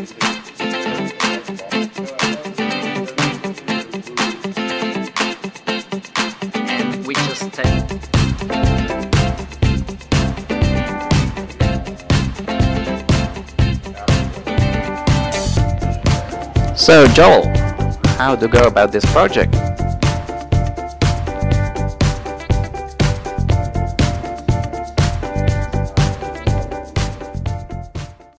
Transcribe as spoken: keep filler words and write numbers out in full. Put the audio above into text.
And we just take So Joel, how to go about this project?